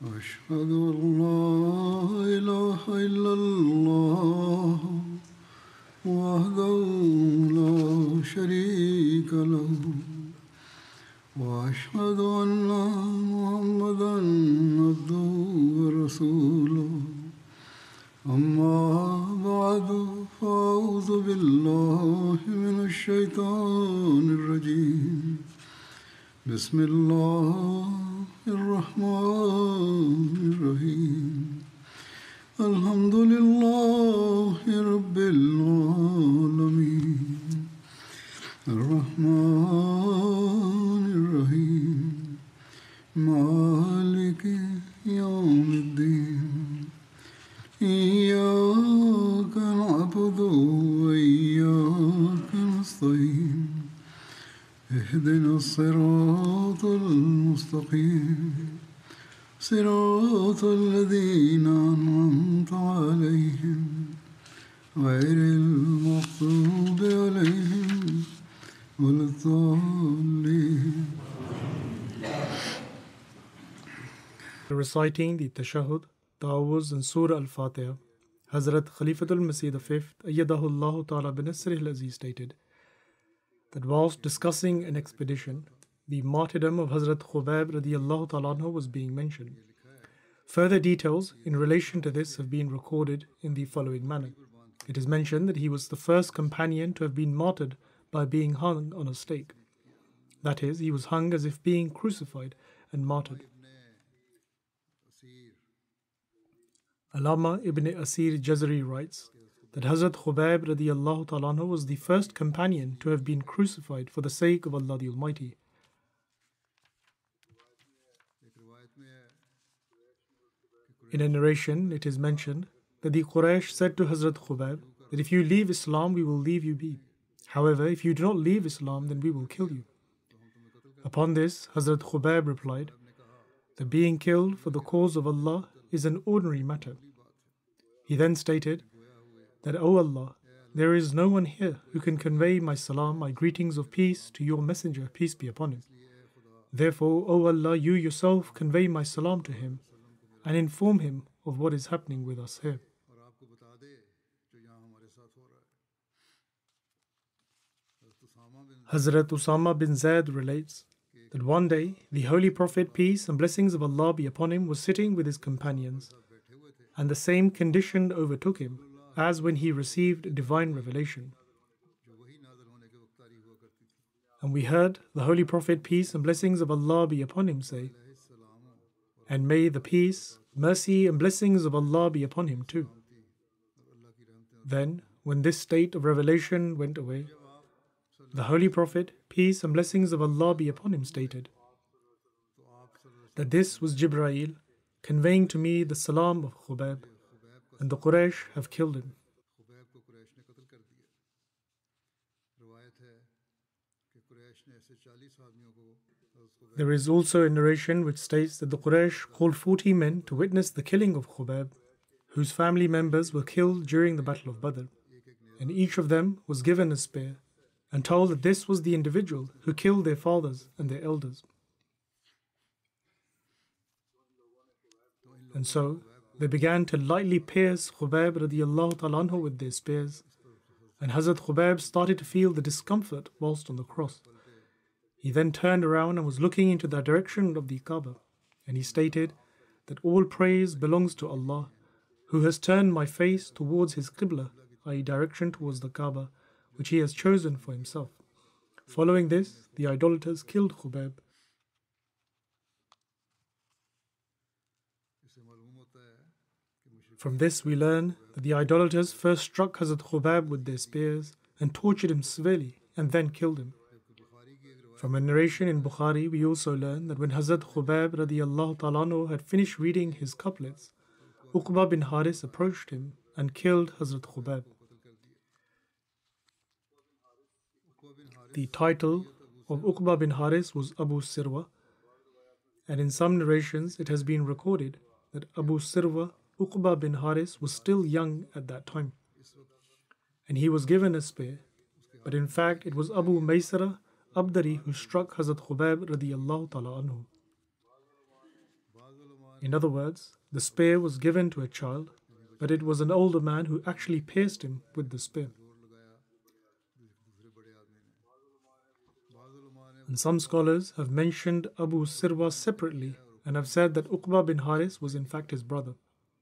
أشهد أن لا إله إلا الله وحده لا شريك له وأشهد أن محمدا عبده ورسوله أما بعد فأعوذ بالله من الشيطان الرجيم بسم الله الرحمن الرحيم الحمد لله رب العالمين الرحمن الرحيم مالك يوم الدين إياك نعبد وإياك نستعين اهدنا الصراط المستقيم صراط الذين أنعمت عليهم غير المغضوب عليهم ولا الضالين. Reciting the Tashahhud, Ta'awuz and Surah Al-Fatiha, Hazrat Khalifatul Masih V, Ayyadahullahu Ta'ala bin Nasrihil Aziz stated that whilst discussing an expedition, the martyrdom of Hazrat Khubayb radiyallahu ta'ala anhu was being mentioned. Further details in relation to this have been recorded in the following manner. It is mentioned that he was the first companion to have been martyred by being hung on a stake. That is, he was hung as if being crucified and martyred. Allama ibn Asir Jazari writes that Hazrat Khubayb radiyallahu ta'ala anhu was the first companion to have been crucified for the sake of Allah the Almighty. In a narration, it is mentioned that the Quraysh said to Hazrat Khubayb that if you leave Islam, we will leave you be. However, if you do not leave Islam, then we will kill you. Upon this, Hazrat Khubayb replied that being killed for the cause of Allah is an ordinary matter. He then stated that, O Allah, there is no one here who can convey my salam, my greetings of peace to your messenger, peace be upon him. Therefore, O Allah, you yourself convey my salam to him and inform him of what is happening with us here. Hazrat Usama bin Zaid relates that one day the Holy Prophet, peace and blessings of Allah be upon him, was sitting with his companions, and the same condition overtook him as when he received divine revelation. And we heard the Holy Prophet, peace and blessings of Allah be upon him, say, and may the peace, mercy and blessings of Allah be upon him too. Then, when this state of revelation went away, the Holy Prophet, peace and blessings of Allah be upon him, stated that this was Jibreel conveying to me the salam of Khubayb, and the Quraysh have killed him. There is also a narration which states that the Quraysh called 40 men to witness the killing of Khubayb, whose family members were killed during the Battle of Badr, and each of them was given a spear and told that this was the individual who killed their fathers and their elders. And so they began to lightly pierce Khubayb radiyallahu ta'ala anhu with their spears, and Hazrat Khubayb started to feel the discomfort whilst on the cross. He then turned around and was looking into the direction of the Kaaba, and he stated that all praise belongs to Allah, who has turned my face towards his Qibla, i.e. direction towards the Kaaba, which he has chosen for himself. Following this, the idolaters killed Khubayb. From this we learn that the idolaters first struck Hazrat Khubayb with their spears and tortured him severely and then killed him. From a narration in Bukhari, we also learn that when Hazrat Khubayb radiyallahu ta'ala anhu had finished reading his couplets, Uqba bin Haris approached him and killed Hazrat Khubayb. The title of Uqba bin Haris was Abu Sirwa, and in some narrations it has been recorded that Abu Sirwa, Uqba bin Haris, was still young at that time, and he was given a spear, but in fact it was Abu Maysara Abdari who struck Hazrat Khubayb radiyallahu ta'ala anhu. In other words, the spear was given to a child, but it was an older man who actually pierced him with the spear. And some scholars have mentioned Abu Sirwa separately and have said that Uqba bin Haris was in fact his brother.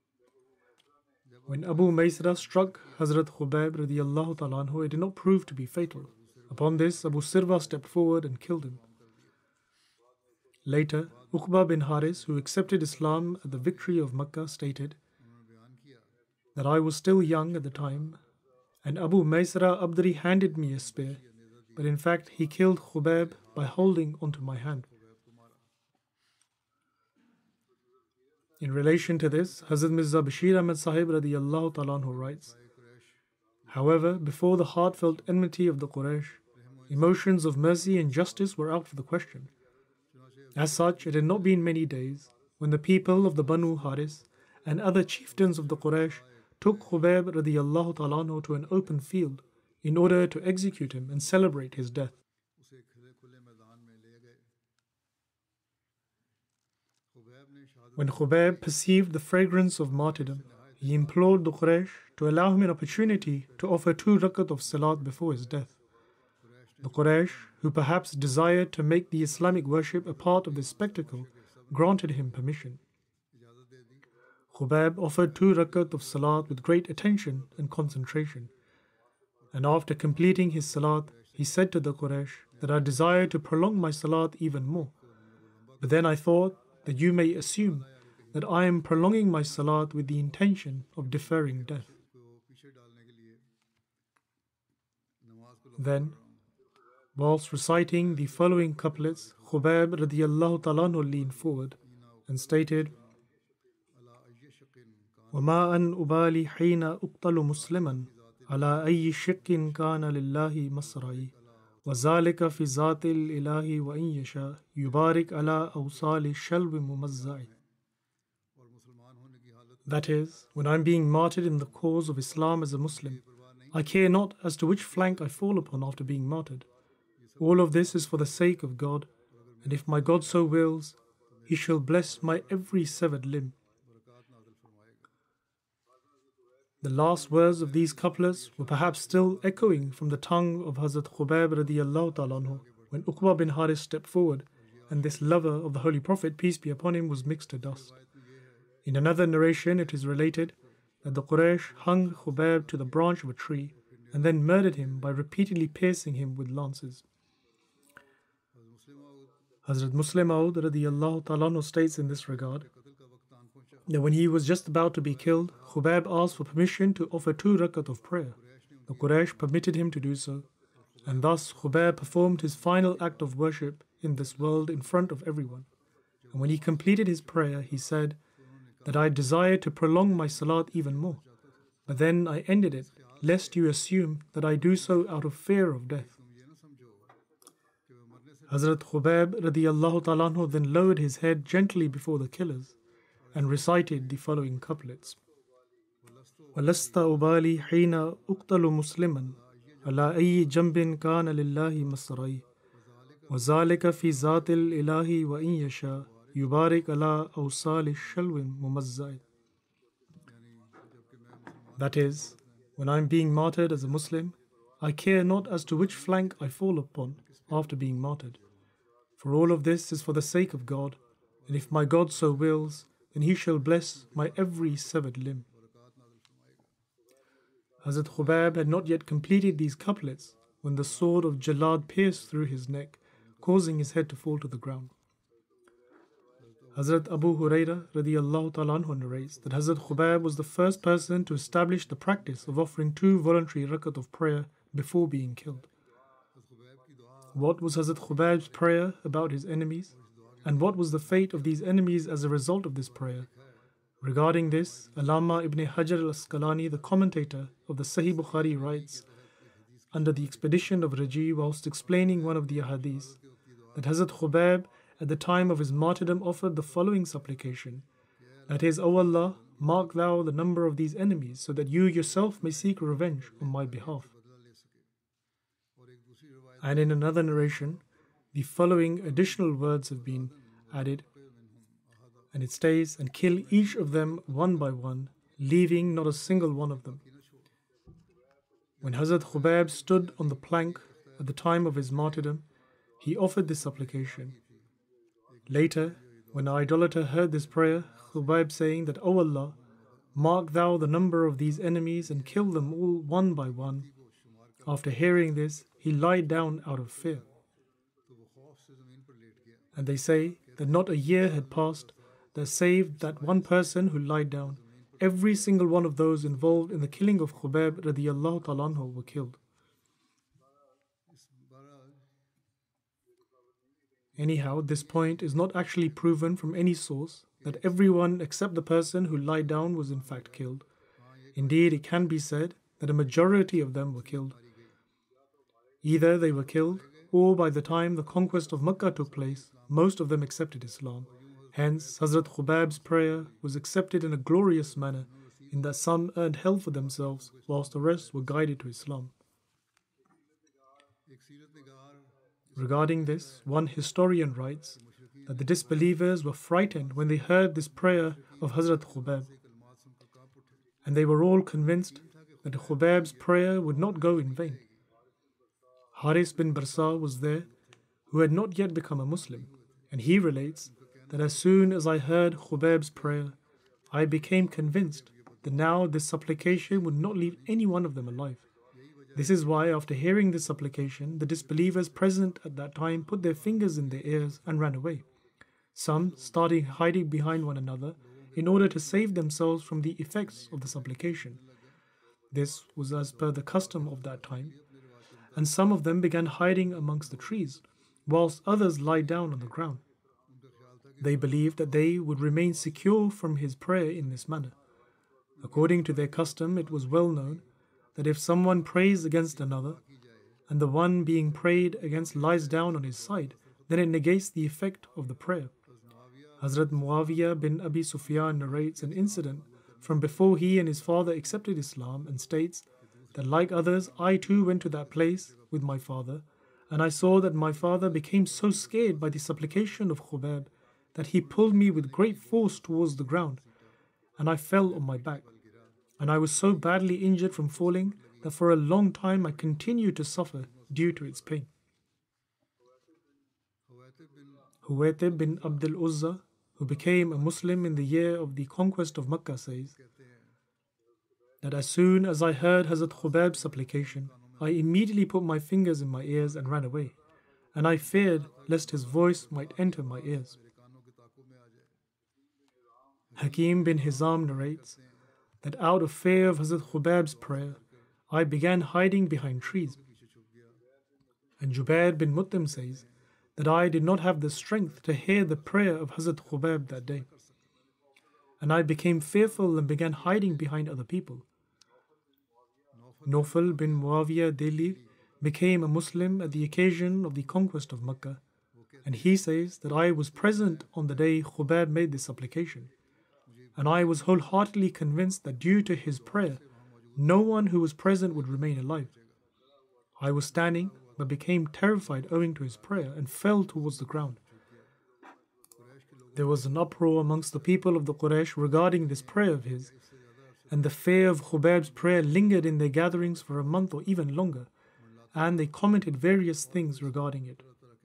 When Abu Maysra struck Hazrat Khubayb radiyallahu ta'ala anhu, it did not prove to be fatal. Upon this, Abu Sirwa stepped forward and killed him. Later, Uqba bin Haris, who accepted Islam at the victory of Makkah, stated that I was still young at the time, and Abu Maysra Abdari handed me a spear, but in fact he killed Khubayb by holding onto my hand. In relation to this, Hazrat Mirza Bashir Ahmad Sahib radiyallahu ta'ala anhu writes, however, before the heartfelt enmity of the Quraysh, emotions of mercy and justice were out of the question. As such, it had not been many days when the people of the Banu Haris and other chieftains of the Quraysh took Khubayb radiyallahu ta'ala anhu to an open field in order to execute him and celebrate his death. When Khubayb perceived the fragrance of martyrdom, he implored the Quraysh to allow him an opportunity to offer 2 rakat of salat before his death. The Quraysh, who perhaps desired to make the Islamic worship a part of this spectacle, granted him permission. Khubayb offered 2 rakat of salat with great attention and concentration. And after completing his salat, he said to the Quraysh that I desire to prolong my salat even more. But then I thought that you may assume that I am prolonging my salat with the intention of deferring death. Then, whilst reciting the following couplets, Khubayb radiyallahu ta'ala anhu leaned forward and stated, وَمَا أَنْ أُبَالِي حِينَ أُقْتَلُ مُسْلِمًا عَلَىٰ أَيِّ شِقٍّ كَانَ لِلَّهِ مَصْرَعِي وَذَلِكَ فِي ذَاتِ الْإِلَهِ وَإِنْ يَشَاء يُبَارِكْ عَلَىٰ أَوْصَالِ الشَّلْوِ مُمَزَّعِ. That is, when I am being martyred in the cause of Islam as a Muslim, I care not as to which flank I fall upon after being martyred. All of this is for the sake of God, and if my God so wills, He shall bless my every severed limb. The last words of these couplets were perhaps still echoing from the tongue of Hazrat Khubayb radiyallahu ta'ala anhu when Uqba bin Haris stepped forward, and this lover of the Holy Prophet, peace be upon him, was mixed to dust. In another narration, it is related that the Quraysh hung Khubayb to the branch of a tree and then murdered him by repeatedly piercing him with lances. Hazrat Muslim Maud radiyallahu ta'ala anhu states in this regard that when he was just about to be killed, Khubayb asked for permission to offer 2 rakat of prayer. The Quraysh permitted him to do so, and thus Khubayb performed his final act of worship in this world in front of everyone. And when he completed his prayer, he said that I desire to prolong my salat even more, but then I ended it, lest you assume that I do so out of fear of death. Hazrat Khubayb radiyallahu ta'ala anhu then lowered his head gently before the killers and recited the following couplets. وَلَسْتَ أُبَالِي حِينَ أُقْتَلُ مُسْلِمًا عَلَىٰ أَيِّ جَنْبٍ كَانَ لِلَّهِ مَصْرَعِي وَذَلِكَ فِي ذَاتِ الْإِلَهِ وَإِنْ يَشَاء يُبَارِكْ عَلَىٰ أَوْصَالِ الشَّلْوِ مُمَزَّعِ. That is, when I am being martyred as a Muslim, I care not as to which flank I fall upon after being martyred. For all of this is for the sake of God, and if my God so wills, then He shall bless my every severed limb. Hazrat Khubayb had not yet completed these couplets when the sword of Jalad pierced through his neck, causing his head to fall to the ground. Hazrat Abu Hurairah radiyallahu ta'ala anhu narrates that Hazrat Khubayb was the first person to establish the practice of offering 2 voluntary rakat of prayer before being killed. What was Hazrat Khubayb's prayer about his enemies? And what was the fate of these enemies as a result of this prayer? Regarding this, Allama ibn Hajar al-Asqalani, the commentator of the Sahih Bukhari, writes, under the expedition of Raji, whilst explaining one of the ahadith, that Hazrat Khubayb at the time of his martyrdom offered the following supplication, that is, O Allah, mark thou the number of these enemies, so that you yourself may seek revenge on my behalf. And in another narration, the following additional words have been added. And it states, and kill each of them one by one, leaving not a single one of them. When Hazrat Khubayb stood on the plank at the time of his martyrdom, he offered this supplication. Later, when the idolater heard this prayer, Khubayb saying that, O Allah, mark thou the number of these enemies and kill them all one by one. After hearing this, he lied down out of fear. And they say that not a year had passed that saved that one person who lied down. Every single one of those involved in the killing of Khubayb radiyallahu ta'ala anhu were killed. Anyhow, this point is not actually proven from any source that everyone except the person who lied down was in fact killed. Indeed, it can be said that a majority of them were killed. Either they were killed, or by the time the conquest of Makkah took place, most of them accepted Islam. Hence, Hazrat Khubayb's prayer was accepted in a glorious manner, in that some earned hell for themselves, whilst the rest were guided to Islam. Regarding this, one historian writes that the disbelievers were frightened when they heard this prayer of Hazrat Khubayb, and they were all convinced that Khubayb's prayer would not go in vain. Haris bin Barsa was there, who had not yet become a Muslim, and he relates that as soon as I heard Khubayb's prayer, I became convinced that now this supplication would not leave any one of them alive. This is why, after hearing this supplication, the disbelievers present at that time put their fingers in their ears and ran away. Some started hiding behind one another in order to save themselves from the effects of the supplication. This was as per the custom of that time, and some of them began hiding amongst the trees, whilst others lied down on the ground. They believed that they would remain secure from his prayer in this manner. According to their custom, it was well known that if someone prays against another, and the one being prayed against lies down on his side, then it negates the effect of the prayer. Hazrat Muawiyah bin Abi Sufyan narrates an incident from before he and his father accepted Islam and states that, like others, I too went to that place with my father, and I saw that my father became so scared by the supplication of Khubayb that he pulled me with great force towards the ground, and I fell on my back. And I was so badly injured from falling that for a long time I continued to suffer due to its pain. Huwaytib bin Abdul Uzza, who became a Muslim in the year of the conquest of Makkah, says that as soon as I heard Hazrat Khubayb's supplication, I immediately put my fingers in my ears and ran away, and I feared lest his voice might enter my ears. Hakim bin Hizam narrates that out of fear of Hazrat Khubayb's prayer, I began hiding behind trees. And Jubair bin Mut'im says that I did not have the strength to hear the prayer of Hazrat Khubayb that day, and I became fearful and began hiding behind other people. Nawfal bin Muawiyah Delhi became a Muslim at the occasion of the conquest of Makkah, and he says that I was present on the day Khubayb made this supplication, and I was wholeheartedly convinced that due to his prayer, no one who was present would remain alive. I was standing, but became terrified owing to his prayer and fell towards the ground. There was an uproar amongst the people of the Quraysh regarding this prayer of his, and the fear of Khubayb's prayer lingered in their gatherings for a month or even longer, and they commented various things regarding it.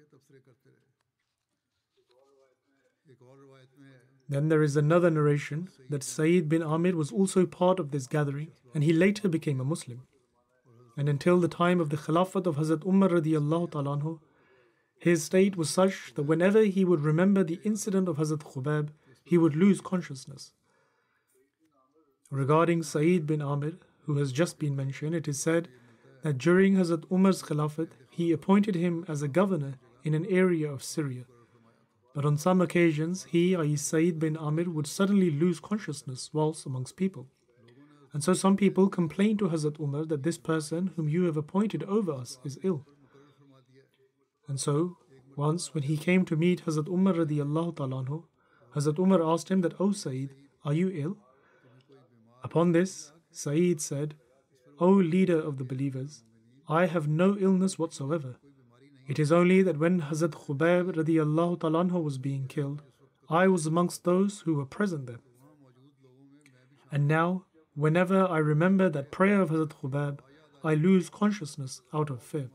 Then there is another narration that Sayyid bin Amir was also part of this gathering, and he later became a Muslim. And until the time of the Khilafat of Hazrat Umar radiyallahu ta'ala anhu, his state was such that whenever he would remember the incident of Hazrat Khubayb, he would lose consciousness. Regarding Sayyid bin Amir, who has just been mentioned, it is said that during Hazrat Umar's Khilafat, he appointed him as a governor in an area of Syria. But on some occasions, he, i.e. Sayyid bin Amir, would suddenly lose consciousness whilst amongst people. And so some people complained to Hazrat Umar that this person whom you have appointed over us is ill. And so, once when he came to meet Hazrat Umar radiyallahu ta'ala anhu, Hazrat Umar asked him that, O Sayyid, are you ill? Upon this, Sayyid said, O leader of the believers, I have no illness whatsoever. It is only that when Hazrat Khubayb radiyallahu ta'ala anhu was being killed, I was amongst those who were present there. And now, whenever I remember that prayer of Hazrat Khubab, I lose consciousness out of fear.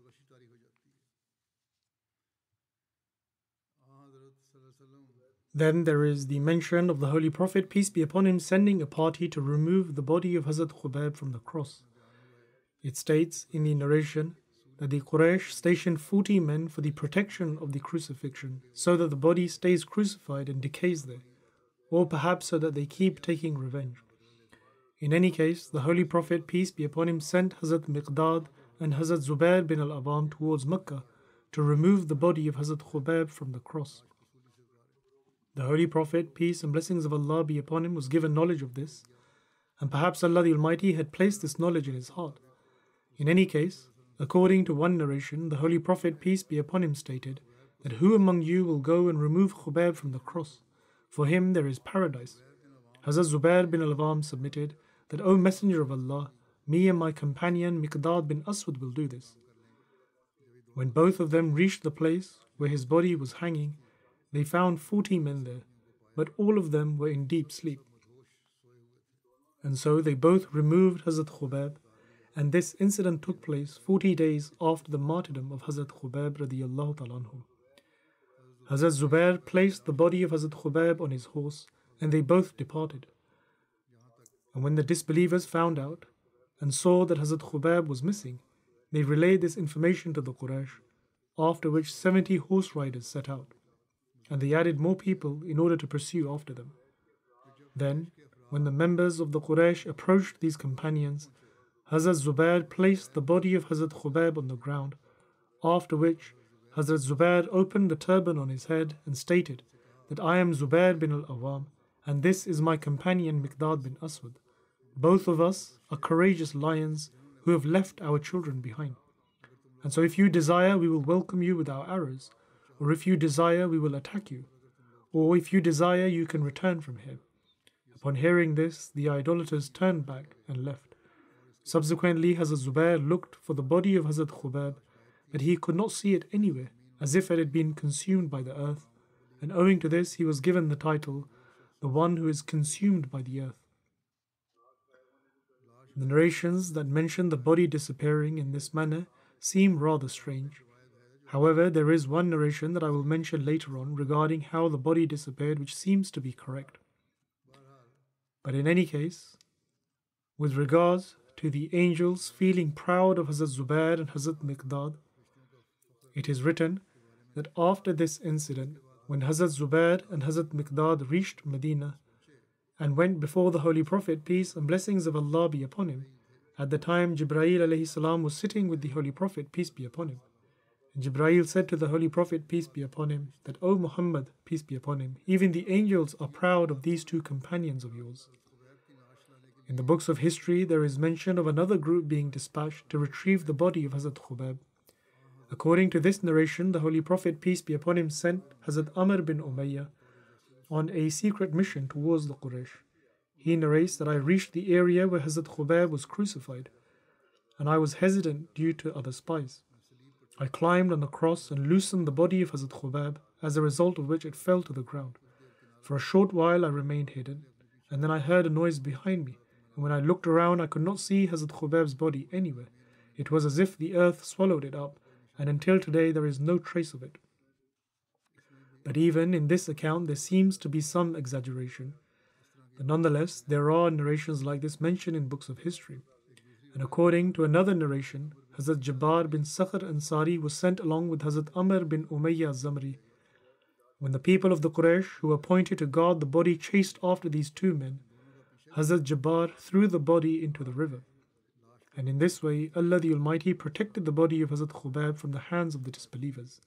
Then there is the mention of the Holy Prophet, peace be upon him, sending a party to remove the body of Hazrat Khubab from the cross. It states in the narration that the Quraysh stationed 40 men for the protection of the crucifixion, so that the body stays crucified and decays there, or perhaps so that they keep taking revenge. In any case, the Holy Prophet, peace be upon him, sent Hazrat Miqdad and Hazrat Zubair bin al-Awam towards Mecca to remove the body of Hazrat Khubab from the cross. The Holy Prophet, peace and blessings of Allah be upon him, was given knowledge of this, and perhaps Allah the Almighty had placed this knowledge in his heart. In any case, according to one narration, the Holy Prophet, peace be upon him, stated that who among you will go and remove Khubab from the cross? For him there is paradise. Hazrat Zubair bin al-Awam submitted that, O Messenger of Allah, me and my companion Miqdad bin Aswad will do this. When both of them reached the place where his body was hanging, they found 40 men there, but all of them were in deep sleep. And so they both removed Hazrat Khubab, and this incident took place 40 days after the martyrdom of Hazrat Khubab radiyallahu ta'ala anhu. Hazrat Zubair placed the body of Hazrat Khubab on his horse, and they both departed. And when the disbelievers found out and saw that Hazrat Khubab was missing, they relayed this information to the Quraysh, after which 70 horse riders set out, and they added more people in order to pursue after them. Then, when the members of the Quraysh approached these companions, Hazrat Zubair placed the body of Hazrat Khubab on the ground, after which Hazrat Zubair opened the turban on his head and stated that I am Zubair bin al-Awam, and this is my companion Miqdad bin Aswad. Both of us are courageous lions who have left our children behind. And so if you desire, we will welcome you with our arrows, or if you desire, we will attack you, or if you desire, you can return from here. Upon hearing this, the idolaters turned back and left. Subsequently, Hazrat Zubair looked for the body of Hazrat Khubab, but he could not see it anywhere, as if it had been consumed by the earth, and owing to this, he was given the title, the one who is consumed by the earth. The narrations that mention the body disappearing in this manner seem rather strange. However, there is one narration that I will mention later on regarding how the body disappeared, which seems to be correct. But in any case, with regards to the angels feeling proud of Hazrat Zubair and Hazrat Miqdad, it is written that after this incident, when Hazrat Zubair and Hazrat Miqdad reached Medina and went before the Holy Prophet, peace and blessings of Allah be upon him, at the time Jibreel alayhi salam was sitting with the Holy Prophet, peace be upon him. And Jibreel said to the Holy Prophet, peace be upon him, that, O Muhammad, peace be upon him, even the angels are proud of these two companions of yours. In the books of history, there is mention of another group being dispatched to retrieve the body of Hazrat Khubab. According to this narration, the Holy Prophet, peace be upon him, sent Hazrat Amr bin Umayyah on a secret mission towards the Quraysh. He narrates that I reached the area where Hazrat Khubab was crucified, and I was hesitant due to other spies. I climbed on the cross and loosened the body of Hazrat Khubab, as a result of which it fell to the ground. For a short while I remained hidden, and then I heard a noise behind me, and when I looked around I could not see Hazrat Khubab's body anywhere. It was as if the earth swallowed it up, and until today there is no trace of it. But even in this account there seems to be some exaggeration. But nonetheless, there are narrations like this mentioned in books of history. And according to another narration, Hazrat Jabbar bin Sakhr Ansari was sent along with Hazrat Amr bin Umayyah Zamri. When the people of the Quraysh who were appointed to guard the body chased after these two men, Hazrat Jabbar threw the body into the river. And in this way, Allah the Almighty protected the body of Hazrat Khubab from the hands of the disbelievers.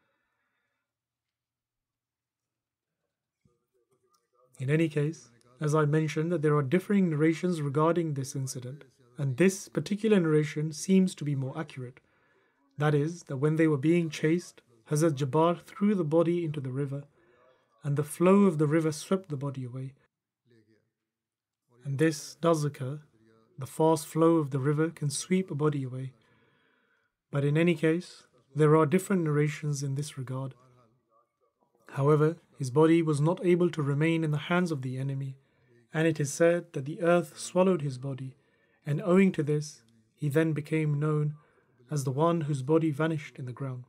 In any case, as I mentioned, that there are differing narrations regarding this incident, and this particular narration seems to be more accurate. That is, that when they were being chased, Hazrat Jabbar threw the body into the river, and the flow of the river swept the body away. And this does occur. The fast flow of the river can sweep a body away. But in any case, there are different narrations in this regard. However, His body was not able to remain in the hands of the enemy, and it is said that the earth swallowed his body, and owing to this, he then became known as the one whose body vanished in the ground.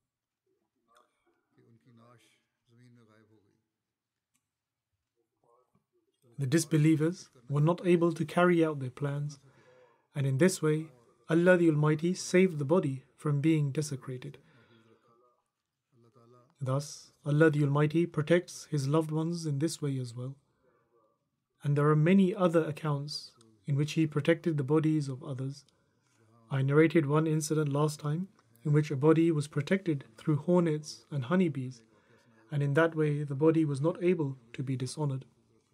The disbelievers were not able to carry out their plans, and in this way, Allah the Almighty saved the body from being desecrated. Thus, Allah the Almighty protects His loved ones in this way as well. And there are many other accounts in which He protected the bodies of others. I narrated one incident last time in which a body was protected through hornets and honeybees, and in that way the body was not able to be dishonored.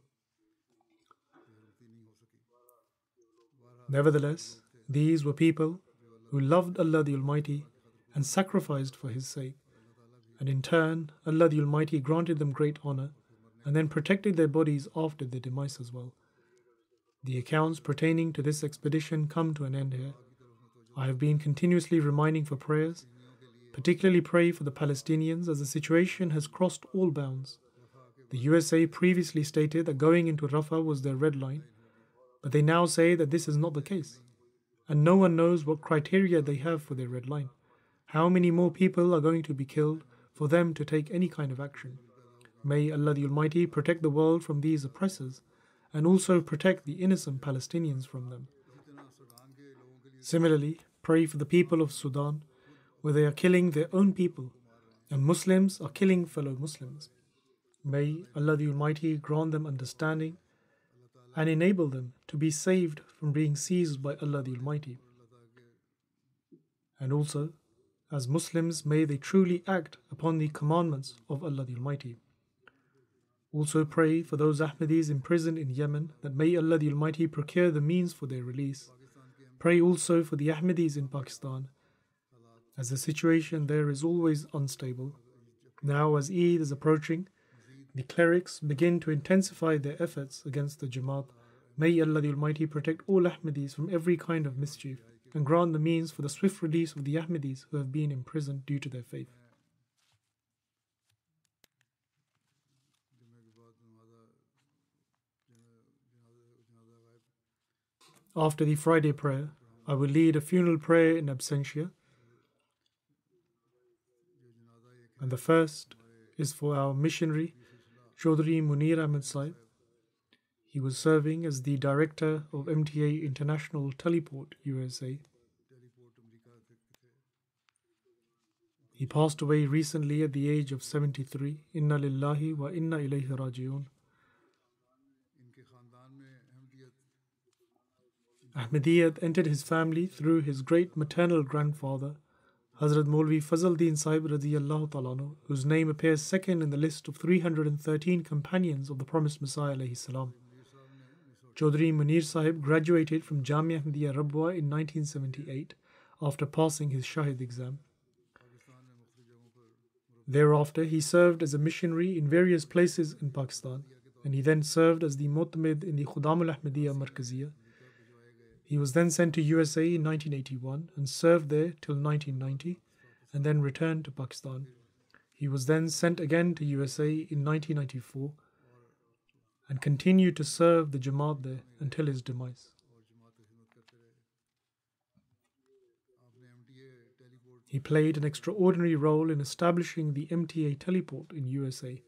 Nevertheless, these were people who loved Allah the Almighty and sacrificed for His sake, and in turn Allah the Almighty granted them great honor and then protected their bodies after their demise as well. The accounts pertaining to this expedition come to an end here. I have been continuously reminding for prayers, particularly pray for the Palestinians as the situation has crossed all bounds. The USA previously stated that going into Rafah was their red line, but they now say that this is not the case, and no one knows what criteria they have for their red line. How many more people are going to be killed for them to take any kind of action? May Allah the Almighty protect the world from these oppressors and also protect the innocent Palestinians from them. Similarly, pray for the people of Sudan, where they are killing their own people and Muslims are killing fellow Muslims. May Allah the Almighty grant them understanding and enable them to be saved from being seized by Allah the Almighty. And also, as Muslims, may they truly act upon the commandments of Allah the Almighty. Also pray for those Ahmadis imprisoned in Yemen, that may Allah the Almighty procure the means for their release. Pray also for the Ahmadis in Pakistan, as the situation there is always unstable. Now, as Eid is approaching, the clerics begin to intensify their efforts against the Jamaat. May Allah the Almighty protect all Ahmadis from every kind of mischief and grant the means for the swift release of the Ahmadis who have been imprisoned due to their faith. After the Friday prayer, I will lead a funeral prayer in absentia. And the first is for our missionary, Chaudhry Munir Ahmed Sahib. He was serving as the director of MTA International Teleport, USA. He passed away recently at the age of 73. Inna lillahi wa inna ilayhi raji'un. Ahmadiyya entered his family through his great maternal grandfather, Hazrat Maulvi Fazl-Din Sahib radiyallahu ta'ala anhu, whose name appears second in the list of 313 companions of the promised Messiah alayhi salam. Chaudhry Munir Sahib graduated from Jamia Ahmadiyya Rabwa in 1978 after passing his Shahid exam. Thereafter, he served as a missionary in various places in Pakistan, and he then served as the Mu'tamid in the Khudam al-Ahmadiyya Markaziyya. He was then sent to USA in 1981 and served there till 1990 and then returned to Pakistan. He was then sent again to USA in 1994 and continued to serve the Jamaat there until his demise. He played an extraordinary role in establishing the MTA teleport in USA.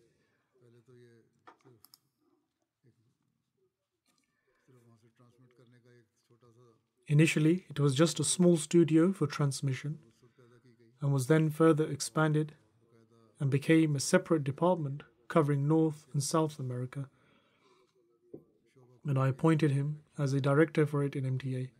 Initially, it was just a small studio for transmission and was then further expanded and became a separate department covering North and South America. And I appointed him as a director for it in MTA.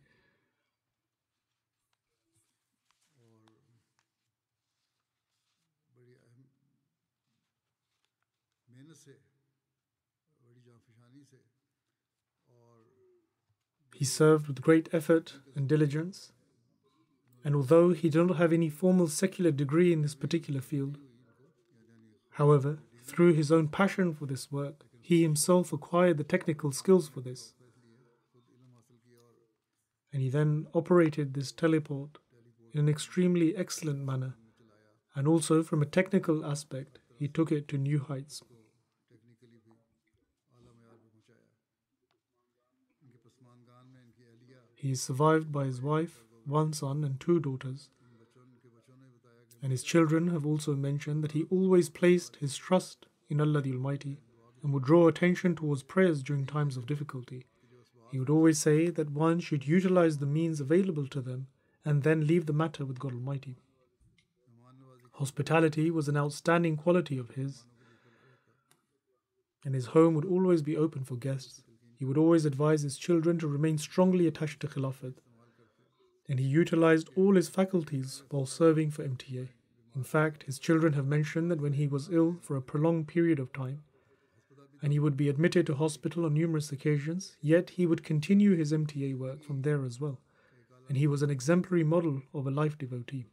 He served with great effort and diligence, and although he did not have any formal secular degree in this particular field, however, through his own passion for this work, he himself acquired the technical skills for this. And he then operated this teleport in an extremely excellent manner, and also from a technical aspect, he took it to new heights. He is survived by his wife, one son, and two daughters. And his children have also mentioned that he always placed his trust in Allah the Almighty and would draw attention towards prayers during times of difficulty. He would always say that one should utilize the means available to them and then leave the matter with God Almighty. Hospitality was an outstanding quality of his, and his home would always be open for guests. He would always advise his children to remain strongly attached to Khilafat, and he utilized all his faculties while serving for MTA. In fact, his children have mentioned that when he was ill for a prolonged period of time, and he would be admitted to hospital on numerous occasions, yet he would continue his MTA work from there as well, and he was an exemplary model of a life devotee.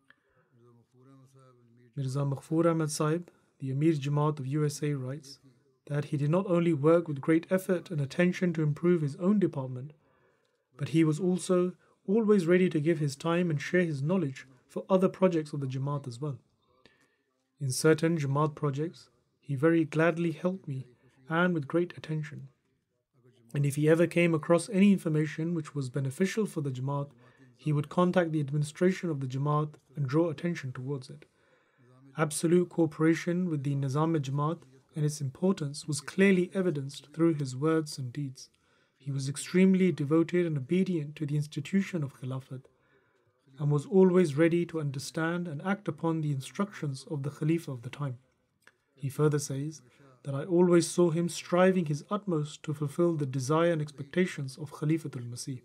Mirza Maghfur Ahmad Sahib, the Amir Jamaat of USA, writes that he did not only work with great effort and attention to improve his own department, but he was also always ready to give his time and share his knowledge for other projects of the Jamaat as well. In certain Jamaat projects, he very gladly helped me and with great attention. And if he ever came across any information which was beneficial for the Jamaat, he would contact the administration of the Jamaat and draw attention towards it. Absolute cooperation with the Nizam-e-Jamaat and its importance was clearly evidenced through his words and deeds. He was extremely devoted and obedient to the institution of Khilafat and was always ready to understand and act upon the instructions of the Khalifa of the time. He further says that I always saw him striving his utmost to fulfill the desire and expectations of Khalifatul Masih.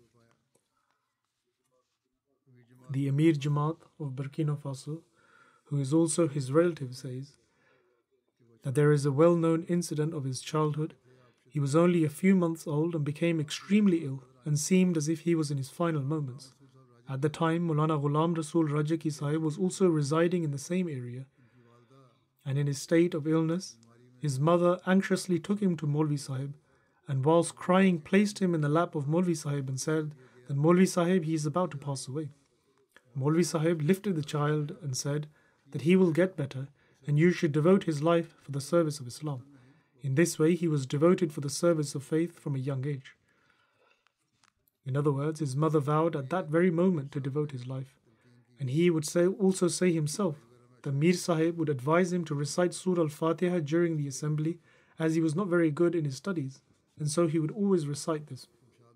The Amir Jamaat of Burkina Faso, who is also his relative, says that there is a well-known incident of his childhood. He was only a few months old and became extremely ill and seemed as if he was in his final moments. At the time, Maulana Ghulam Rasul Rajaki Sahib was also residing in the same area, and in his state of illness, his mother anxiously took him to Maulvi Sahib and whilst crying placed him in the lap of Maulvi Sahib and said that Maulvi Sahib, he is about to pass away. Maulvi Sahib lifted the child and said that he will get better and you should devote his life for the service of Islam. In this way, he was devoted for the service of faith from a young age. In other words, his mother vowed at that very moment to devote his life. And he would also say himself that Mir Sahib would advise him to recite Surah Al-Fatiha during the assembly as he was not very good in his studies, and so he would always recite this.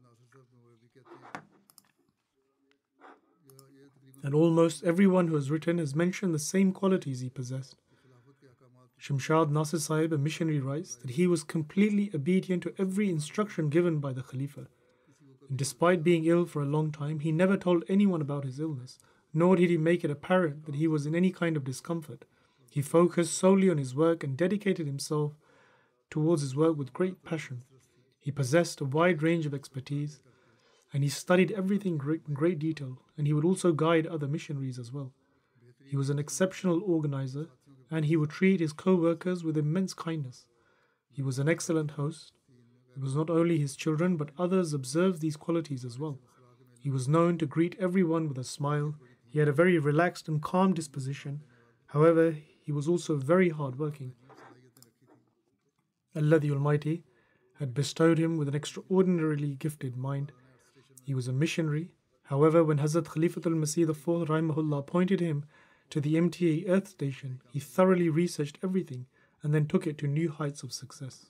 And almost everyone who has written has mentioned the same qualities he possessed. Shamshad Nasir Sahib, a missionary, writes that he was completely obedient to every instruction given by the Khalifa. And despite being ill for a long time, he never told anyone about his illness, nor did he make it apparent that he was in any kind of discomfort. He focused solely on his work and dedicated himself towards his work with great passion. He possessed a wide range of expertise, and he studied everything in great detail, and he would also guide other missionaries as well. He was an exceptional organizer, and he would treat his co-workers with immense kindness. He was an excellent host. It was not only his children, but others observed these qualities as well. He was known to greet everyone with a smile. He had a very relaxed and calm disposition. However, he was also very hard-working. Allah the Almighty had bestowed him with an extraordinarily gifted mind. He was a missionary. However, when Hazrat Khalifatul Masih IV Rahimahullah appointed him to the MTA Earth Station, he thoroughly researched everything and then took it to new heights of success.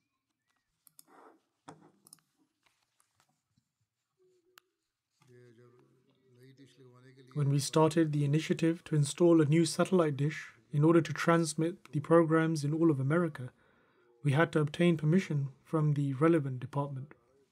When we started the initiative to install a new satellite dish in order to transmit the programs in all of America, we had to obtain permission from the relevant department.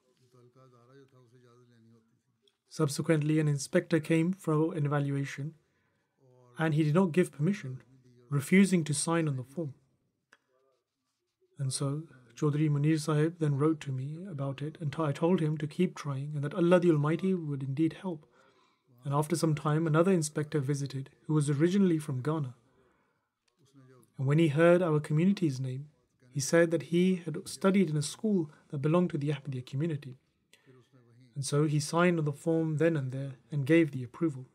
Subsequently, an inspector came for an evaluation, and he did not give permission, refusing to sign on the form. And so, Chaudhry Munir Sahib then wrote to me about it, and I told him to keep trying and that Allah the Almighty would indeed help. And after some time, another inspector visited, who was originally from Ghana. And when he heard our community's name, he said that he had studied in a school that belonged to the Ahmadiyya community. And so he signed on the form then and there and gave the approval.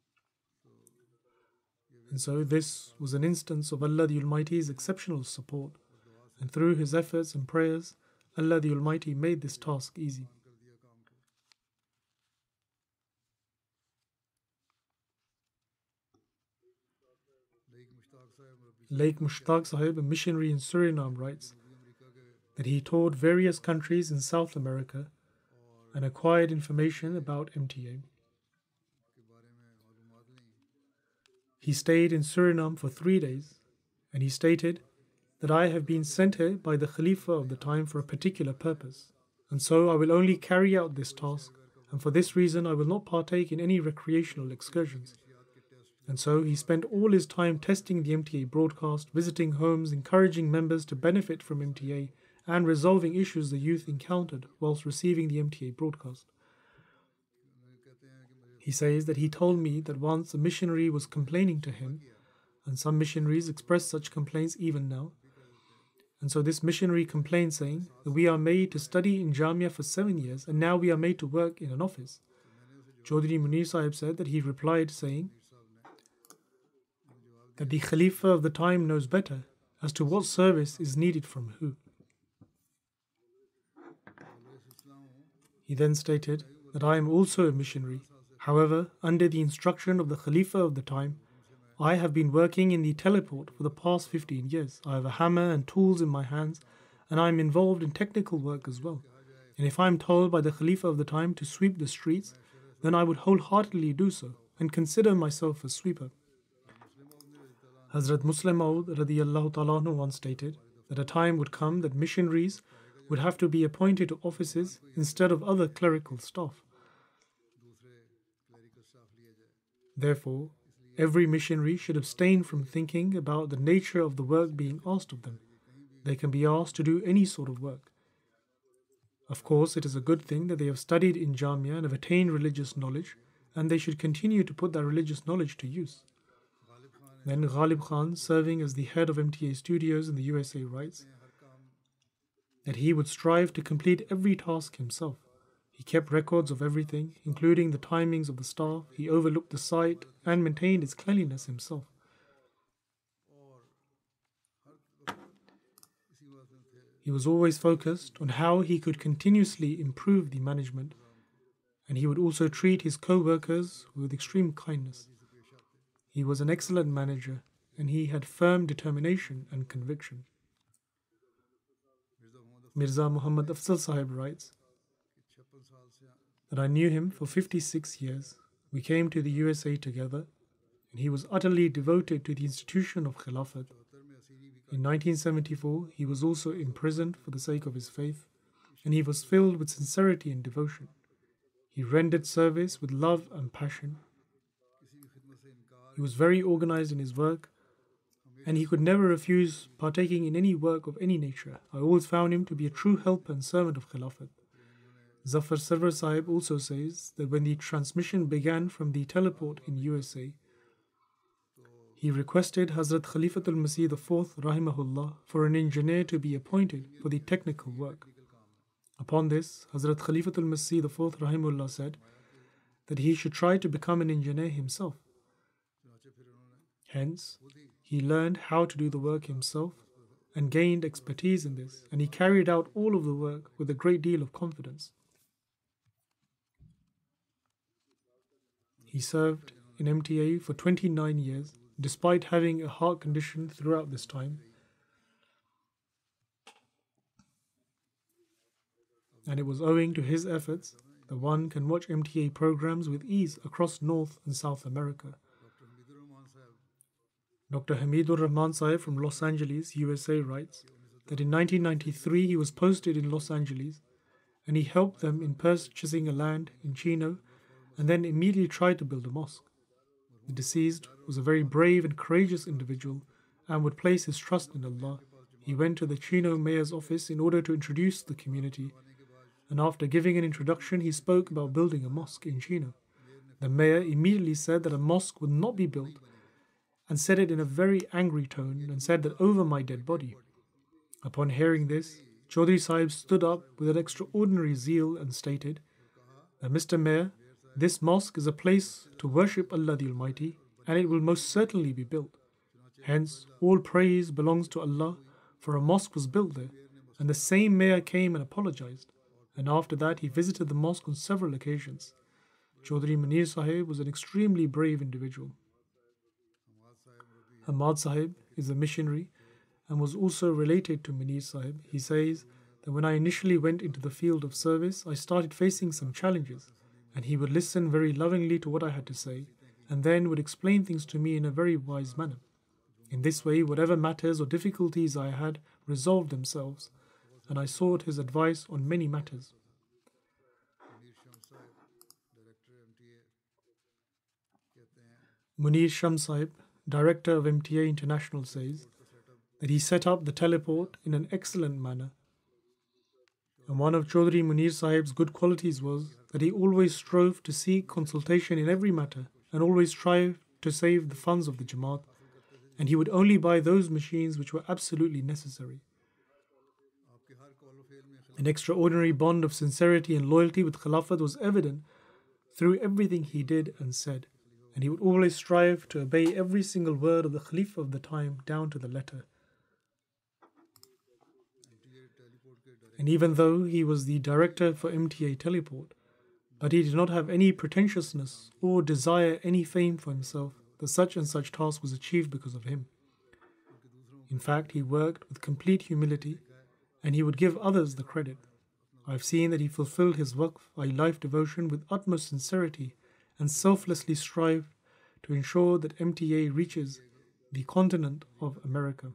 And so this was an instance of Allah the Almighty's exceptional support. And through his efforts and prayers, Allah the Almighty made this task easy. Lake Mushtaq Sahib, a missionary in Suriname, writes that he toured various countries in South America and acquired information about MTA. He stayed in Suriname for 3 days, and he stated that I have been sent here by the Khalifa of the time for a particular purpose, and so I will only carry out this task, and for this reason I will not partake in any recreational excursions. And so he spent all his time testing the MTA broadcast, visiting homes, encouraging members to benefit from MTA, and resolving issues the youth encountered whilst receiving the MTA broadcast. He says that he told me that once a missionary was complaining to him, and some missionaries express such complaints even now. And so this missionary complained, saying that we are made to study in Jamia for 7 years, and now we are made to work in an office. Chaudhry Munir Sahib said that he replied, saying that the Khalifa of the time knows better as to what service is needed from who. He then stated that I am also a missionary. However, under the instruction of the Khalifa of the time, I have been working in the teleport for the past 15 years. I have a hammer and tools in my hands, and I am involved in technical work as well. And if I am told by the Khalifa of the time to sweep the streets, then I would wholeheartedly do so and consider myself a sweeper. Hazrat Muslim Maud radiyallahu ta'ala anhu once stated that a time would come that missionaries would have to be appointed to offices instead of other clerical staff. Therefore, every missionary should abstain from thinking about the nature of the work being asked of them. They can be asked to do any sort of work. Of course, it is a good thing that they have studied in Jamia and have attained religious knowledge, and they should continue to put that religious knowledge to use. Then Ghalib Khan, serving as the head of MTA Studios in the USA, writes that he would strive to complete every task himself. He kept records of everything, including the timings of the staff. He overlooked the site and maintained its cleanliness himself. He was always focused on how he could continuously improve the management, and he would also treat his co-workers with extreme kindness. He was an excellent manager, and he had firm determination and conviction. Mirza Muhammad Afzal Sahib writes that I knew him for 56 years. We came to the USA together, and he was utterly devoted to the institution of Khilafat. In 1974, he was also imprisoned for the sake of his faith, and he was filled with sincerity and devotion. He rendered service with love and passion. He was very organized in his work, and he could never refuse partaking in any work of any nature. I always found him to be a true helper and servant of Khilafat. Zafar Sarwar Sahib also says that when the transmission began from the teleport in USA, he requested Hazrat Khalifatul Masih IV Rahimahullah for an engineer to be appointed for the technical work. Upon this, Hazrat Khalifatul Masih IV Rahimahullah said that he should try to become an engineer himself. Hence, he learned how to do the work himself and gained expertise in this, and he carried out all of the work with a great deal of confidence. He served in MTA for 29 years, despite having a heart condition throughout this time. And it was owing to his efforts that one can watch MTA programs with ease across North and South America. Dr. Hamidur Rahman Sahib from Los Angeles, USA writes that in 1993 he was posted in Los Angeles and he helped them in purchasing a land in Chino and then immediately tried to build a mosque. The deceased was a very brave and courageous individual and would place his trust in Allah. He went to the Chino mayor's office in order to introduce the community, and after giving an introduction he spoke about building a mosque in Chino. The mayor immediately said that a mosque would not be built and said it in a very angry tone and said that over my dead body. Upon hearing this, Chaudhry Sahib stood up with an extraordinary zeal and stated that Mr. Mayor, this mosque is a place to worship Allah the Almighty and it will most certainly be built. Hence, all praise belongs to Allah, for a mosque was built there, and the same mayor came and apologized, and after that he visited the mosque on several occasions. Chaudhry Munir Sahib was an extremely brave individual. Ahmad Sahib is a missionary and was also related to Munir Sahib. He says that when I initially went into the field of service, I started facing some challenges, and he would listen very lovingly to what I had to say, and then would explain things to me in a very wise manner. In this way, whatever matters or difficulties I had resolved themselves, and I sought his advice on many matters. Munir Shams Sahib, director of MTA International, says that he set up the teleport in an excellent manner. And one of Chaudhry Munir Sahib's good qualities was that he always strove to seek consultation in every matter and always strive to save the funds of the Jamaat, and he would only buy those machines which were absolutely necessary. An extraordinary bond of sincerity and loyalty with Khilafat was evident through everything he did and said, and he would always strive to obey every single word of the Khalifa of the time down to the letter. And even though he was the director for MTA Teleport, but he did not have any pretentiousness or desire any fame for himself that such and such task was achieved because of him. In fact, he worked with complete humility, and he would give others the credit. I have seen that he fulfilled his waqf, life devotion, with utmost sincerity and selflessly strived to ensure that MTA reaches the continent of America.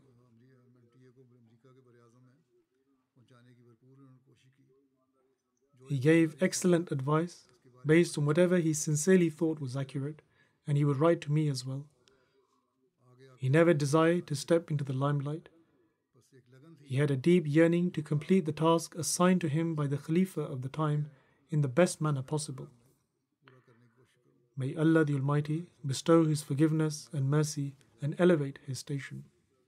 He gave excellent advice based on whatever he sincerely thought was accurate, and he would write to me as well. He never desired to step into the limelight. He had a deep yearning to complete the task assigned to him by the Khalifa of the time in the best manner possible. May Allah the Almighty bestow His forgiveness and mercy and elevate his station.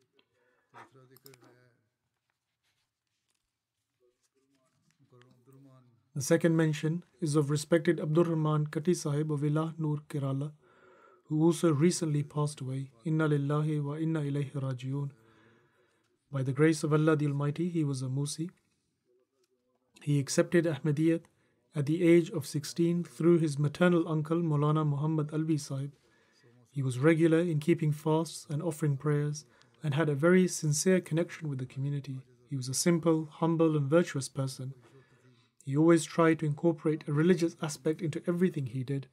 The second mention is of respected Abdur Rahman Kati Sahib of Ilah Noor Kerala, who also recently passed away. Inna lillahi wa inna ilayhi rajiun. By the grace of Allah the Almighty, he was a Musi. He accepted Ahmadiyya at the age of 16 through his maternal uncle Maulana Muhammad Alvi Sahib. He was regular in keeping fasts and offering prayers and had a very sincere connection with the community. He was a simple, humble and virtuous person. He always tried to incorporate a religious aspect into everything he did.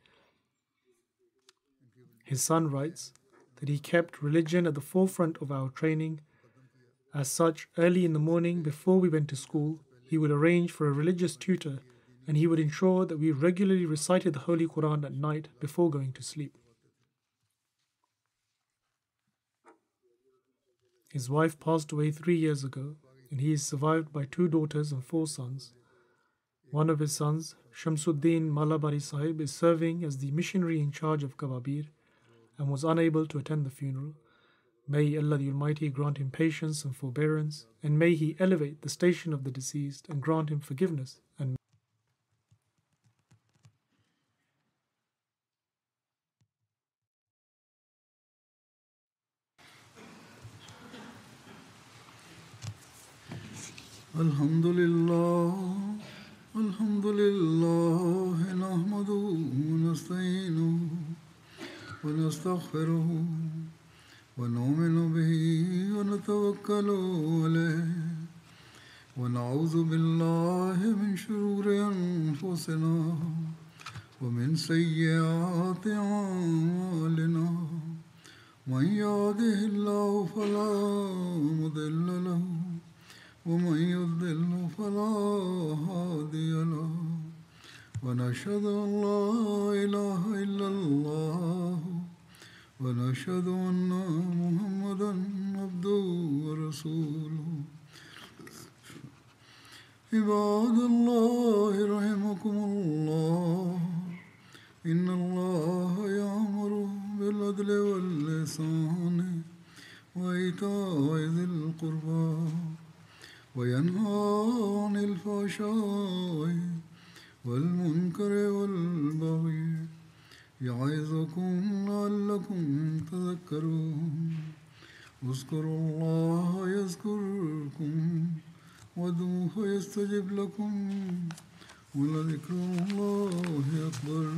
His son writes that he kept religion at the forefront of our training. As such, early in the morning before we went to school, he would arrange for a religious tutor, and he would ensure that we regularly recited the Holy Quran at night before going to sleep. His wife passed away 3 years ago, and he is survived by 2 daughters and 4 sons. One of his sons, Shamsuddin Malabari Sahib, is serving as the missionary in charge of Kababir and was unable to attend the funeral. May Allah the Almighty grant him patience and forbearance, and may He elevate the station of the deceased and grant him forgiveness and Alhamdulillah, Alhamdulillah, nahmaduhu wa nasta'inuhu wa nastaghfiruhu wa nu'minu bihi wa natawakkalu alayhi wa na'udhu billahi min shururi anfusina wa min sayyiati a'malina. Man yahdihillahu fala mudilla lahu ومن يضلل فلا هادي له ونشهد أن لا إله إلا الله ونشهد أن محمدا عبده ورسوله. عباد الله رحمكم الله إن الله يأمر بالعدل والإحسان وإيتاء ذي القربى وينهى عن الفحشاء والمنكر والبغي يعظكم لعلكم تذكرون. اذكروا الله يذكركم وادعوه يستجب لكم ولذكر الله أكبر.